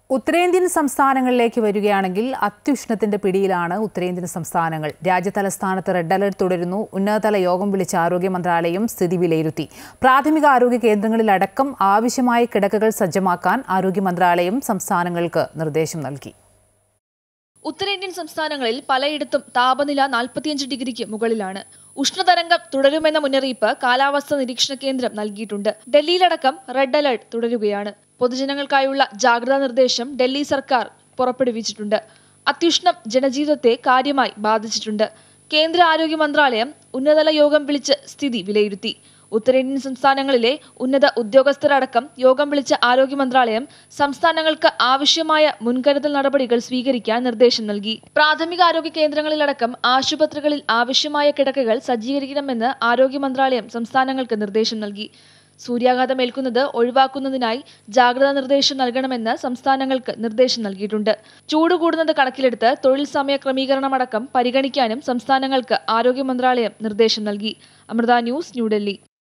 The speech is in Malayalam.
ഉത്തരേന്ത്യൻ സംസ്ഥാനങ്ങളിലേക്ക് വരികയാണെങ്കിൽ അത്യുഷ്ണത്തിന്റെ പിടിയിലാണ് ഉത്തരേന്ത്യൻ സംസ്ഥാനങ്ങൾ. രാജ്യതലസ്ഥാനത്ത് റെഡ് അലർട്ട് തുടരുന്നു. ഉന്നതതല യോഗം വിളിച്ച ആരോഗ്യ മന്ത്രാലയം സ്ഥിതി വിലയിരുത്തി. പ്രാഥമിക ആരോഗ്യ കേന്ദ്രങ്ങളിലടക്കം ആവശ്യമായ കിടക്കകൾ സജ്ജമാക്കാൻ ആരോഗ്യ മന്ത്രാലയം സംസ്ഥാനങ്ങൾക്ക് നിർദ്ദേശം നൽകി. ഉത്തരേന്ത്യൻ സംസ്ഥാനങ്ങളിൽ പലയിടത്തും താപനില 45 ഡിഗ്രിക്ക് മുകളിലാണ്. ഉഷ്ണതരംഗം തുടരുമെന്ന മുന്നറിയിപ്പ് കാലാവസ്ഥാ നിരീക്ഷണ കേന്ദ്രം നൽകിയിട്ടുണ്ട്. ഡൽഹിയിലടക്കം റെഡ് അലർട്ട് തുടരുകയാണ്. പൊതുജനങ്ങൾക്കായുള്ള ജാഗ്രതാ നിർദ്ദേശം ഡൽഹി സർക്കാർ പുറപ്പെടുവിച്ചിട്ടുണ്ട്. അത്യുഷ്ണം ജനജീവിതത്തെ കാര്യമായി ബാധിച്ചിട്ടുണ്ട്. കേന്ദ്ര ആരോഗ്യ മന്ത്രാലയം ഉന്നതതല യോഗം വിളിച്ച് സ്ഥിതി വിലയിരുത്തി. ഉത്തരേന്ത്യൻ സംസ്ഥാനങ്ങളിലെ ഉന്നത ഉദ്യോഗസ്ഥരടക്കം യോഗം വിളിച്ച ആരോഗ്യ മന്ത്രാലയം സംസ്ഥാനങ്ങൾക്ക് ആവശ്യമായ മുൻകരുതൽ നടപടികൾ സ്വീകരിക്കാൻ നിർദ്ദേശം നൽകി. പ്രാഥമിക ആരോഗ്യ കേന്ദ്രങ്ങളിലടക്കം ആശുപത്രികളിൽ ആവശ്യമായ കിടക്കകൾ സജ്ജീകരിക്കണമെന്ന് ആരോഗ്യ മന്ത്രാലയം സംസ്ഥാനങ്ങൾക്ക് നിർദ്ദേശം നൽകി. സൂര്യാഘാതം ഏൽക്കുന്നത് ഒഴിവാക്കുന്നതിനായി ജാഗ്രതാ നിർദ്ദേശം നൽകണമെന്ന് സംസ്ഥാനങ്ങൾക്ക് നിർദ്ദേശം നൽകിയിട്ടുണ്ട്. ചൂട് കൂടുന്നത് കണക്കിലെടുത്ത് തൊഴിൽ സമയ ക്രമീകരണമടക്കം പരിഗണിക്കാനും സംസ്ഥാനങ്ങൾക്ക് ആരോഗ്യ മന്ത്രാലയം നിർദ്ദേശം നൽകി. അമൃത ന്യൂസ്, ന്യൂഡൽഹി.